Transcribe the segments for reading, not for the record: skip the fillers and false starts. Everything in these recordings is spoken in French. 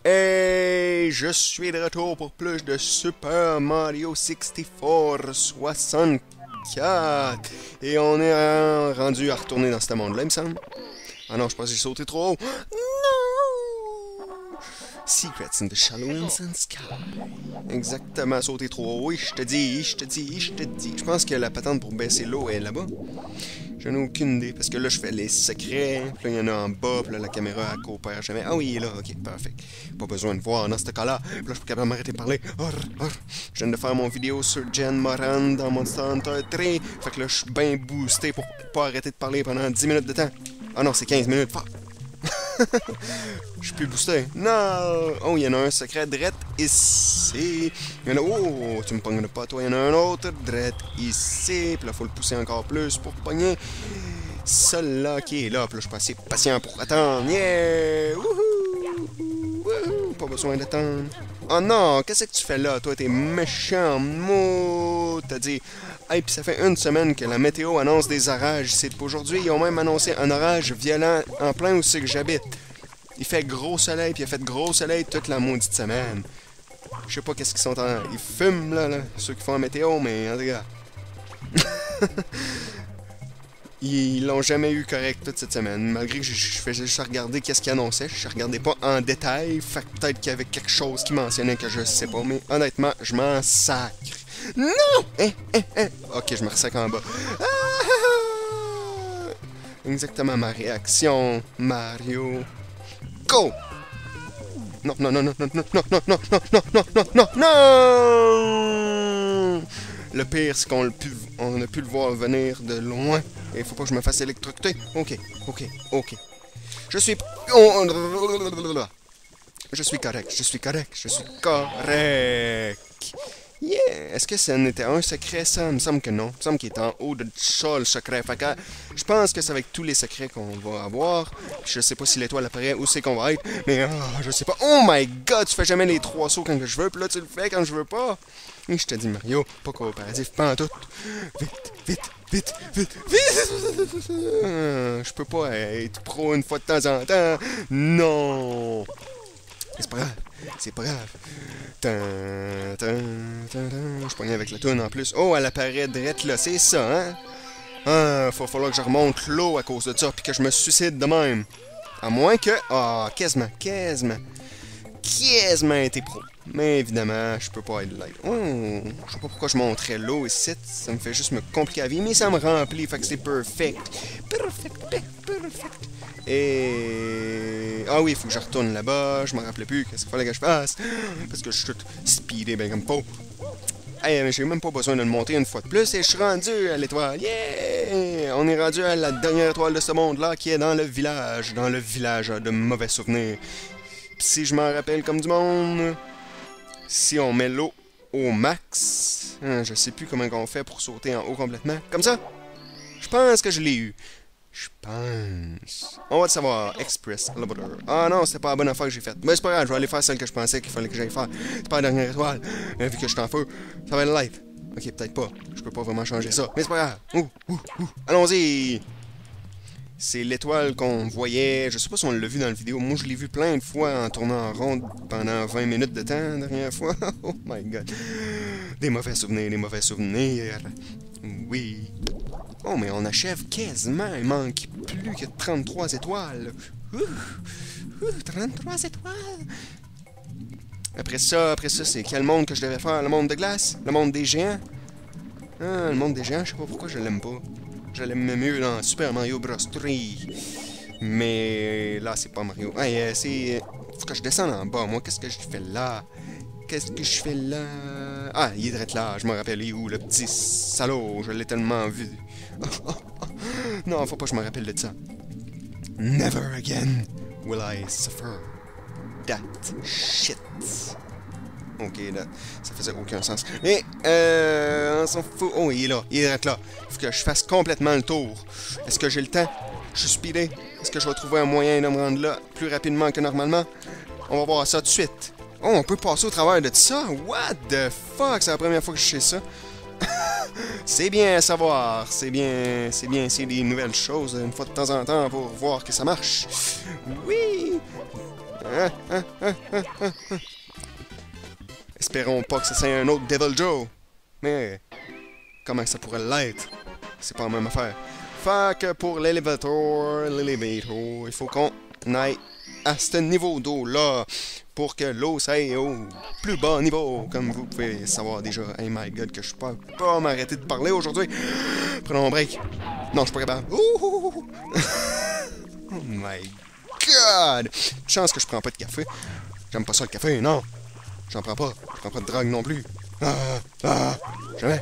Et je suis de retour pour plus de Super Mario 64. Et on est rendu à retourner dans ce monde-là, il me semble. Ah non, je pense que j'ai sauté trop haut. Non! Secrets in the Shallow Instant Sky. Exactement, sauter trop haut. Oui, je te dis. Je pense que la patente pour baisser l'eau est là-bas. J'en ai aucune idée, parce que là, je fais les secrets, puis là, il y en a en bas, puis là, la caméra, elle coopère jamais. Ah oui, il est là, ok, parfait. Pas besoin de voir dans ce cas-là. Puis là, je suis capable de m'arrêter de parler. Je viens de faire mon vidéo sur Jen Moran dans Monster Hunter 3. Fait que là, je suis bien boosté pour pas arrêter de parler pendant 10 minutes de temps. Ah non, c'est 15 minutes, fuck. Je suis plus boosté. Non! Oh, il y en a un secret drette ici. Il y en a... Oh, tu me pognes pas, toi. Il y en a un autre drette ici. Puis là, faut le pousser encore plus pour pogner celui-là qui est là. Puis là, je suis assez patient pour attendre. Yeah! Wouhou! Wouhou! Pas besoin d'attendre. Oh non! Qu'est-ce que tu fais là? Toi, t'es méchant. Mou! T'as dit... Hey, puis ça fait une semaine que la météo annonce des orages. C'est aujourd'hui, ils ont même annoncé un orage violent en plein où c'est que j'habite. Il fait gros soleil, puis il a fait gros soleil toute la maudite semaine. Je sais pas qu'est-ce qu'ils sont en... Ils fument, là, ceux qui font la météo, mais en tout cas... Ils l'ont jamais eu correct toute cette semaine. Malgré que je faisais juste regarder qu'est-ce qu'ils annonçaient. Je regardais pas en détail. Fait que peut-être qu'il y avait quelque chose qui mentionnait que je sais pas. Mais honnêtement, je m'en sacre. Non! Ok, je me ressac en bas. Exactement ma réaction, Mario. Go! Non! Le pire, c'est qu'on a pu le voir venir de loin. Et il faut pas que je me fasse électrocuter. Ok. Je suis... Je suis correct. Yeah! Est-ce que ça n'était un secret, ça? Il me semble que non. Il me semble qu'il est en haut de ça, le secret. Fait que je pense que c'est avec tous les secrets qu'on va avoir. Je sais pas si l'étoile apparaît, où c'est qu'on va être. Mais je sais pas. Oh my god! Tu fais jamais les 3 sauts quand je veux, puis là tu le fais quand je veux pas. Et je te dis, Mario, pas coopératif, pas en tout. Vite! Je peux pas être pro une fois de temps en temps. Non! C'est pas grave. Je pognais avec la toune en plus. Oh, elle apparaît drette là, c'est ça, hein? Falloir que je remonte l'eau à cause de ça, puis que je me suicide de même. À moins que... quasiment été pro. Mais évidemment, je peux pas être light. Oh, je sais pas pourquoi je montrais l'eau ici. Ça me fait juste me compliquer la vie, mais ça me remplit, fait que c'est perfect. Et... Ah oui, il faut que je retourne là-bas. Je me rappelais plus qu'est-ce qu'il fallait que je fasse. Parce que je suis tout speedé ben comme pas. Hey, mais j'ai même pas besoin de le monter une fois de plus et je suis rendu à l'étoile. Yeah! On est rendu à la dernière étoile de ce monde-là qui est dans le village. Dans le village de mauvais souvenirs. Pis si je m'en rappelle comme du monde, si on met l'eau au max, je sais plus comment on fait pour sauter en haut complètement. Comme ça? Je pense que je l'ai eu. Je pense. On va le savoir. Express Elevator. Ah non, c'était pas la bonne affaire que j'ai faite. Mais c'est pas grave, je vais aller faire celle que je pensais qu'il fallait que j'aille faire. C'est pas la dernière étoile. Vu que je suis en feu, ça va être live. Ok, peut-être pas. Je peux pas vraiment changer ça. Mais c'est pas grave. Allons-y. C'est l'étoile qu'on voyait. Je sais pas si on l'a vu dans la vidéo. Moi, je l'ai vu plein de fois en tournant en rond pendant 20 minutes de temps la dernière fois. Oh my god. Des mauvais souvenirs. Oui. Oh, mais on achève quasiment. Il manque plus que 33 étoiles. 33 étoiles. Après ça, c'est quel monde que je devais faire? Le monde de glace? Le monde des géants? Ah, le monde des géants, je sais pas pourquoi je l'aime pas. Je l'aime mieux dans Super Mario Bros. 3. Mais là, c'est pas Mario. Hey, faut que je descende en bas. Moi, qu'est-ce que je fais là? Ah, il est direct là. Je me rappelle, il est où, le petit salaud? Je l'ai tellement vu. Non, faut pas que je me rappelle de ça. Never again will I suffer that shit. Ok, là, ça faisait aucun sens. Mais, on s'en fout. Oh, il est là. Il est direct là. Faut que je fasse complètement le tour. Est-ce que j'ai le temps? Je suis speedé. Est-ce que je vais trouver un moyen de me rendre là plus rapidement que normalement? On va voir ça tout de suite. Oh, on peut passer au travers de ça? What the fuck? C'est la première fois que je sais ça. C'est bien à savoir. C'est bien essayer des nouvelles choses une fois de temps en temps pour voir que ça marche. Oui! Espérons pas que ça soit un autre Devil Joe. Mais comment ça pourrait l'être? C'est pas la même affaire. Fait que pour l'élévateur, il faut qu'on aille à ce niveau d'eau-là pour que l'eau s'aille au plus bas niveau. Comme vous pouvez savoir déjà, hey my god, que je peux pas m'arrêter de parler aujourd'hui. Prenons un break. Non, je suis pas capable. Oh my god! Chance que je prends pas de café. J'aime pas ça le café, non. J'en prends pas. Je prends pas de drogue non plus. Jamais.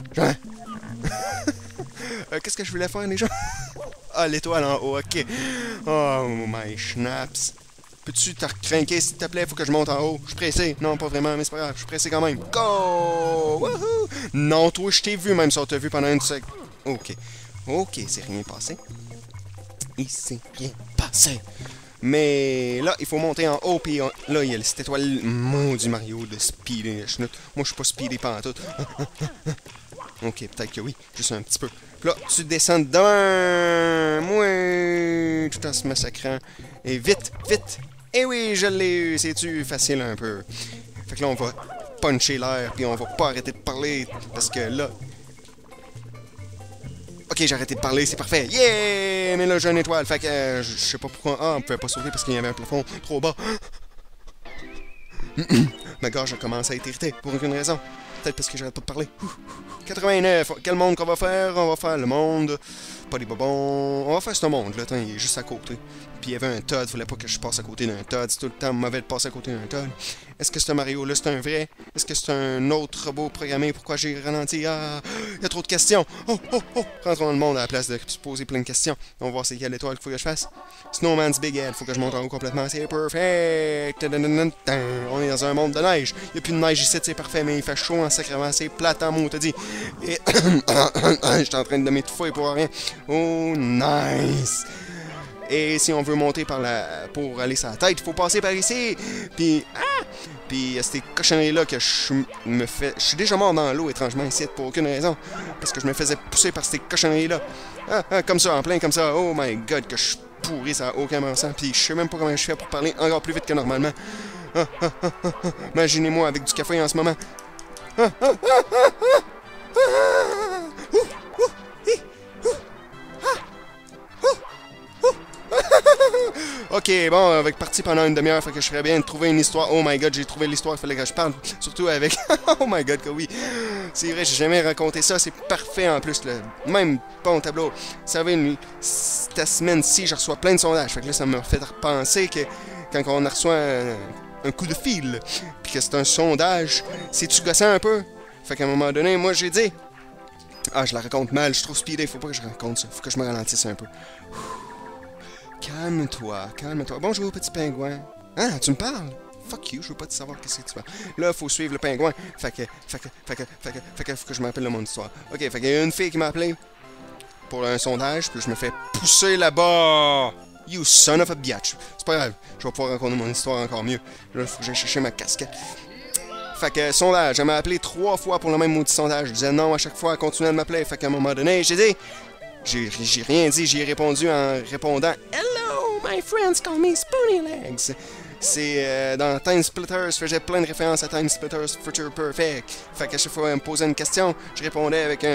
Qu'est-ce que je voulais faire déjà? Ah, l'étoile en haut, ok. Oh my schnaps. Peux-tu te recrinquer s'il te plaît? Faut que je monte en haut. Je suis pressé. Non, pas vraiment, mais c'est pas grave. Je suis pressé quand même. Go! Woohoo! Non, toi, je t'ai vu même si on t'a vu pendant une seconde. Ok. Ok, c'est rien passé. Il s'est rien passé. Mais là, il faut monter en haut, puis là, il y a cette étoile, maudit Mario, de speeder. Moi, je suis pas speedé pantoute. Ok, peut-être que oui, juste un petit peu. Puis là, tu descends dedans, moi, tout en se massacrant. Et vite, vite. Et oui, je l'ai eu, c'est-tu facile un peu. Fait que là, on va puncher l'air, puis on va pas arrêter de parler, parce que là... Ok, j'ai arrêté de parler, c'est parfait. Yeah! Mais là, j'ai une étoile, fait que je sais pas pourquoi... Ah, on pouvait pas sauter parce qu'il y avait un plafond trop bas. Ma gorge commence à être irritée, pour aucune raison. Peut-être parce que j'arrête pas de parler. 89, quel monde qu'on va faire? On va faire le monde... Pas des bonbons... On va faire ce monde, là, il est juste à côté. Puis il y avait un Todd, fallait pas que je passe à côté d'un Todd. C'est tout le temps mauvais de passer à côté d'un Todd. Est-ce que ce Mario-là, c'est un vrai? Est-ce que c'est un autre robot programmé? Pourquoi j'ai ralenti? Ah, il y a trop de questions. Oh! Rentrons dans le monde à la place de se poser plein de questions. On va voir c'est quelle étoile qu'il faut que je fasse. Snowman's Big Head, faut que je monte en haut complètement. C'est perfect! On est dans un monde de neige. Il n'y a plus de neige ici, c'est parfait, mais il fait chaud en sacrément. C'est plate en mots, t'as dit. Et... J'étais en train de m'étouffer pour rien. Oh, nice! Et si on veut monter pour aller sur la tête, il faut passer par ici. Puis, puis ces cochonneries-là que je suis déjà mort dans l'eau, étrangement, ici, pour aucune raison. Parce que je me faisais pousser par ces cochonneries-là. Comme ça, en plein comme ça. Oh my god, que je suis pourri, ça n'a aucun bon sens. Puis je sais même pas comment je fais pour parler encore plus vite que normalement. Imaginez-moi avec du café en ce moment. Ok, bon, on va être parti pendant une demi-heure, fait que je ferais bien de trouver une histoire. Oh my god, j'ai trouvé l'histoire, il fallait que je parle. Surtout avec... Oh my god, que oui. C'est vrai, j'ai jamais raconté ça, c'est parfait en plus, le même bon tableau. Vous savez, cette semaine-ci, je reçois plein de sondages. Fait que là, ça m'a fait repenser que quand on reçoit un coup de fil, puis que c'est un sondage, c'est-tu gossant un peu? Fait qu'à un moment donné, moi, j'ai dit... Ah, je la raconte mal, je suis trop speedé, faut pas que je raconte ça, faut que je me ralentisse un peu. Calme-toi, calme-toi. Bonjour, petit pingouin. Ah, tu me parles? Fuck you, je veux pas te savoir qu'est-ce que tu fais. Là, faut suivre le pingouin. Fait que, faut que je me rappelle le mon histoire. Ok, fait qu'il y a une fille qui m'a appelé pour un sondage, puis je me fais pousser là-bas. You son of a bitch. C'est pas grave, je vais pouvoir raconter mon histoire encore mieux. Là, faut que j'aille chercher ma casquette. Fait que, sondage, elle m'a appelé 3 fois pour le même maudit sondage. Je disais non à chaque fois, elle continuait de m'appeler. Fait qu'à un moment donné, j'ai dit... J'ai rien dit, j'y ai répondu en répondant « Hello, my friends call me Spoony Legs ». C'est dans Time Splitters, je faisais plein de références à Time Splitters Future Perfect. Fait qu'à chaque fois elle me posait une question, je répondais avec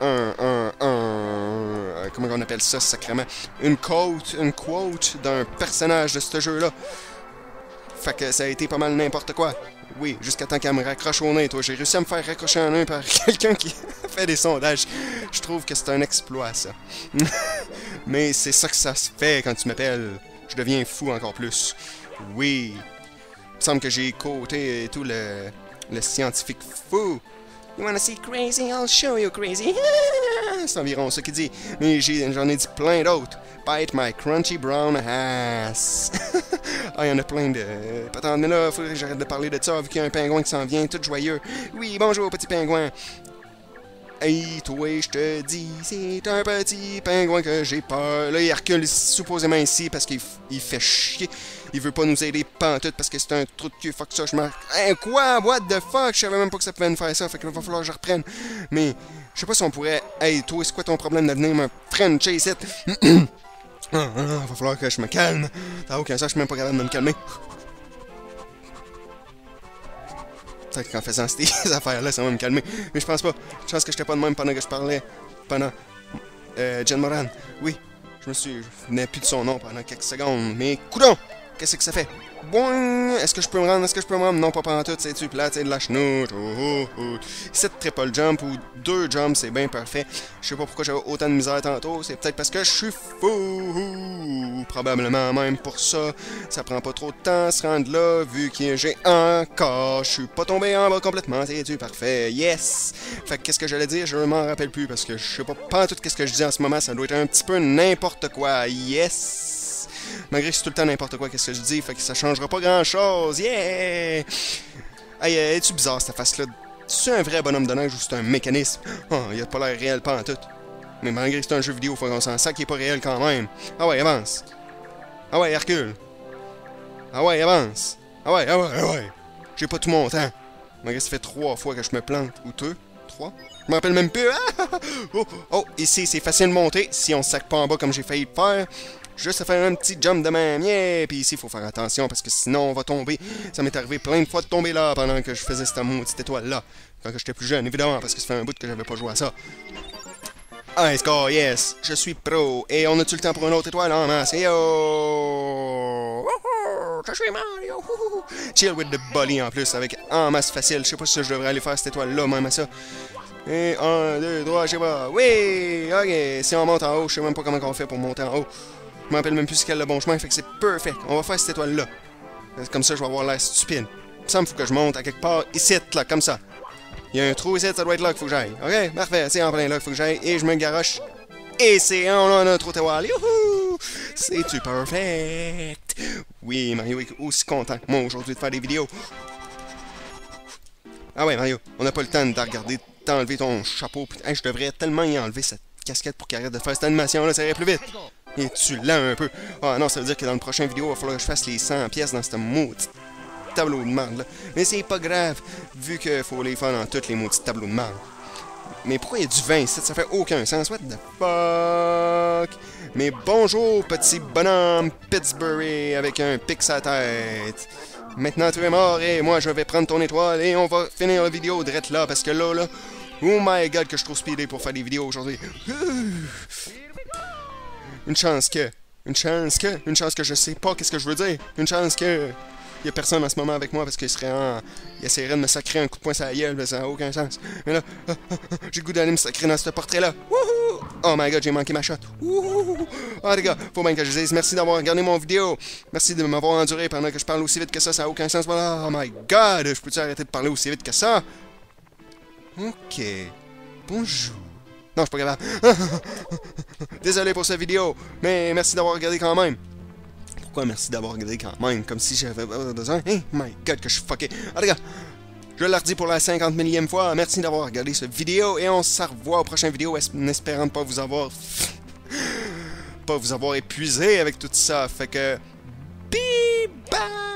comment on appelle ça sacrément? Une quote d'un personnage de ce jeu-là. Fait que ça a été pas mal n'importe quoi. Oui, jusqu'à temps qu'elle me raccroche au nez, toi. J'ai réussi à me faire raccrocher un nez par quelqu'un qui fait des sondages. Je trouve que c'est un exploit, ça. Mais c'est ça que ça se fait quand tu m'appelles. Je deviens fou encore plus. Oui. Il me semble que j'ai coté tout le scientifique fou. You wanna see crazy? I'll show you crazy. C'est environ ça qu'il dit. Mais j'en ai dit plein d'autres. Bite my crunchy brown ass. Ah, il y en a plein de... Attendez là, il faudrait que j'arrête de parler de ça, vu qu'il y a un pingouin qui s'en vient, tout joyeux. Oui, bonjour, petit pingouin. Hey, toi, je te dis, c'est un petit pingouin que j'ai peur. Là, il recule supposément ici parce qu'il fait chier. Il veut pas nous aider pantoute parce que c'est un trou de cul. Fuck ça, je m'en... Hein, quoi? What the fuck? Je savais même pas que ça pouvait me faire ça. Fait qu'il va falloir que je reprenne. Mais, je sais pas si on pourrait... Hey, toi, c'est quoi ton problème de venir me frencher ici? Va falloir que je me calme. Ça n'a aucun sens, je suis même pas capable de me calmer. Peut-être qu'en faisant ces affaires-là, ça va me calmer. Mais je pense pas. Je pense que j'étais pas de même pendant que je parlais. Pendant... Jen Moran. Oui. Je venais plus de son nom pendant quelques secondes. Mais coudonc! Qu'est-ce que ça fait? Boing! Est-ce que je peux me rendre? Est-ce que je peux me rendre? Non, pas pendant tout, c'est-tu plate, c'est de la chenoute. Cette triple jump ou 2 jumps, c'est bien parfait. Je sais pas pourquoi j'avais autant de misère tantôt. C'est peut-être parce que je suis fou. Probablement même pour ça. Ça prend pas trop de temps à se rendre là, vu que j'ai encore. Je suis pas tombé en bas complètement, c'est-tu parfait. Yes! Fait que qu'est-ce que j'allais dire? Je m'en rappelle plus parce que je sais pas tout qu'est-ce que je dis en ce moment. Ça doit être un petit peu n'importe quoi. Yes! Malgré que c'est tout le temps n'importe quoi qu'est-ce que je dis, fait que ça changera pas grand-chose. Yeah! Hey, es-tu bizarre cette face-là? C'est un vrai bonhomme de neige ou c'est un mécanisme? Oh, il a pas l'air réel pas en tout. Mais malgré que c'est un jeu vidéo, faut qu'on s'en sac qu'il est pas réel quand même. Ah ouais, avance. Ah ouais, Hercule. Ah ouais, avance. Ah ouais, ah ouais, ah ouais. J'ai pas tout mon temps. Malgré que ça fait 3 fois que je me plante. Ou 2? 3? Je m'en rappelle même plus. Oh, ici, c'est facile de monter. Si on se sac pas en bas comme j'ai failli le faire. Juste à faire un petit jump de même, yeah! Puis ici, il faut faire attention parce que sinon, on va tomber. Ça m'est arrivé plein de fois de tomber là pendant que je faisais cette maudite étoile-là. Quand j'étais plus jeune, évidemment, parce que ça fait un bout que j'avais pas joué à ça. Un score, yes! Je suis pro! Et on a-tu le temps pour une autre étoile en masse? Yo! Je suis Mario! Chill with the bully en plus, avec en masse facile. Je sais pas si je devrais aller faire cette étoile-là, même à ça. Et 1, 2, 3, je sais pas. Oui! Ok, si on monte en haut, je sais même pas comment on fait pour monter en haut. Je me rappelle même plus ce qu'est le bon chemin, fait que c'est perfect. On va faire cette étoile-là. Comme ça, je vais avoir l'air stupide. Il me semble qu'il faut que je monte à quelque part ici, là, comme ça. Il y a un trou ici, ça doit être là qu'il faut que j'aille. Ok, parfait, c'est en plein là qu'il faut que j'aille. Et je me garoche. Et on a un trou étoile. Youhou! C'est-tu perfect? Oui, Mario est aussi content que moi aujourd'hui de faire des vidéos. Ah ouais, Mario, on n'a pas le temps de regarder, t'enlever ton chapeau. Hey, je devrais tellement y enlever cette casquette pour qu'il arrête de faire cette animation-là, ça irait plus vite. Es-tu lent un peu? Ah non, ça veut dire que dans le prochain vidéo, il va falloir que je fasse les 100 pièces dans ce maudit tableau de marde là. Mais c'est pas grave, vu qu'il faut les faire dans tous les maudits tableaux de marde. Mais pourquoi il y a du vin ici? Ça fait aucun sens. What the fuck? Mais bonjour, petit bonhomme Pittsburgh avec un pic sa tête. Maintenant, tu es mort et moi, je vais prendre ton étoile et on va finir la vidéo direct là, parce que là, oh my god, que je suis trop speedé pour faire des vidéos aujourd'hui. Une chance que je sais pas qu'est-ce que je veux dire. Une chance que il y a personne en ce moment avec moi parce qu'il essaierait de me sacrer un coup de poing sur la gueule, mais ça n'a aucun sens. Mais là, j'ai le goût d'aller me sacrer dans ce portrait-là. Wouhou! Oh my god, j'ai manqué ma shot. Wouhou! Ah les gars, faut bien que je dise merci d'avoir regardé mon vidéo. Merci de m'avoir enduré pendant que je parle aussi vite que ça n'a aucun sens. Voilà. Oh my god, je peux-tu arrêter de parler aussi vite que ça? Ok. Bonjour. Non, je suis pas capable. Désolé pour cette vidéo, mais merci d'avoir regardé quand même. Pourquoi merci d'avoir regardé quand même? Comme si j'avais besoin. Hey, my god, que je suis fucké. Ah, les gars, je le redis pour la 50 millième fois. Merci d'avoir regardé cette vidéo et on se revoit aux prochaines vidéos en espérant ne pas vous avoir... pas vous avoir épuisé avec tout ça. Fait que... Bye bye!